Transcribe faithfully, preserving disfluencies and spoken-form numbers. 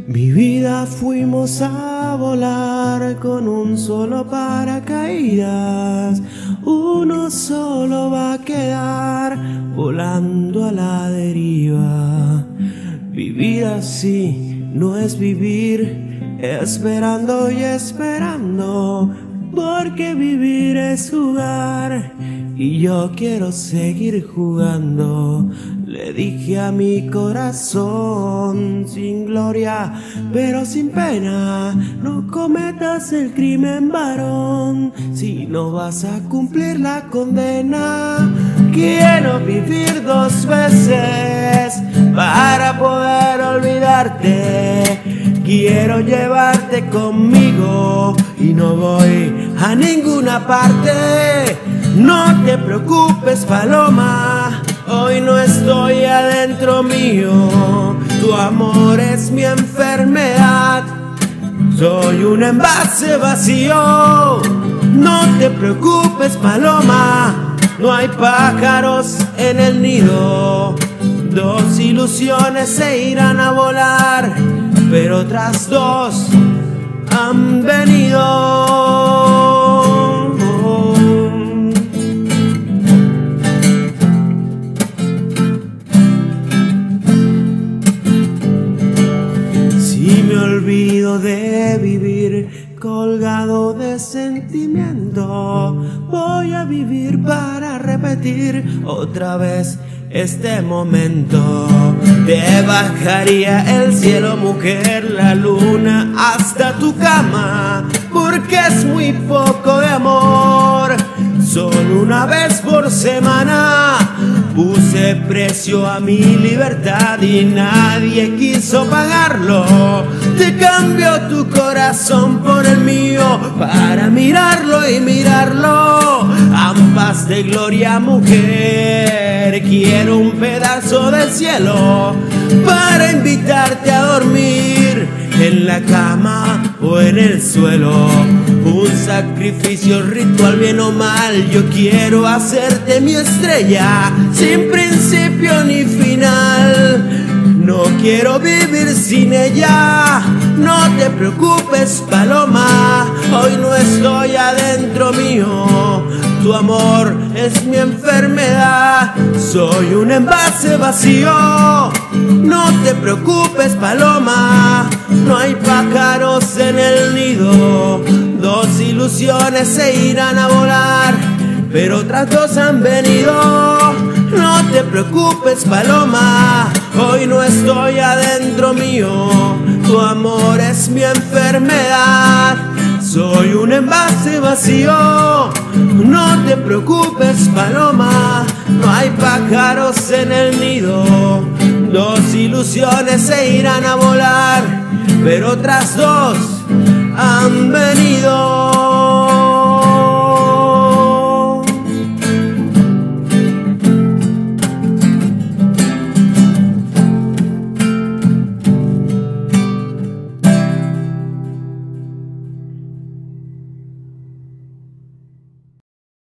Mi vida fuimos a volar con un solo paracaídas. Uno solo va a quedar volando a la deriva. Vivir así no es vivir, esperando y esperando, porque vivir es jugar y yo quiero seguir jugando. Le dije a mi corazón, sin gloria pero sin pena, no cometas el crimen, varón, si no vas a cumplir la condena. Quiero vivir dos veces para poder olvidarte. Quiero llevarte conmigo y no voy a ninguna parte. No te preocupes, paloma, hoy no estoy adentro mío. Tu amor es mi enfermedad, soy un envase vacío. No te preocupes, paloma, no hay pájaros en el nido. Dos ilusiones se irán a volar, pero otras dos han venido. Si me olvido de vivir colgado de sentimiento, voy a vivir para repetir otra vez este momento. Te bajaría el cielo, mujer, la luna hasta tu cama, porque es muy poco de amor. Solo una vez por semana puse precio a mi libertad y nadie quiso pagarlo. Te cambio tu corazón por el mío para mirarlo y mirarlo. Ambas de gloria, mujer, quiero un pedazo del cielo para invitarte a dormir en la cama o en el suelo. Un sacrificio ritual, bien o mal, yo quiero hacerte mi estrella, sin principio ni final. No quiero vivir sin ella. No te preocupes, paloma, hoy no estoy adentro mío. Tu amor es mi enfermedad, soy un envase vacío. No te preocupes, paloma, no hay pájaros en el nido. Dos ilusiones se irán a volar, pero otras dos han venido. No te preocupes, paloma, hoy no estoy adentro mío. Tu amor es mi enfermedad, soy un envase vacío. No te preocupes, paloma, no hay pájaros en el nido. Dos ilusiones se irán a volar, pero otras dos han venido.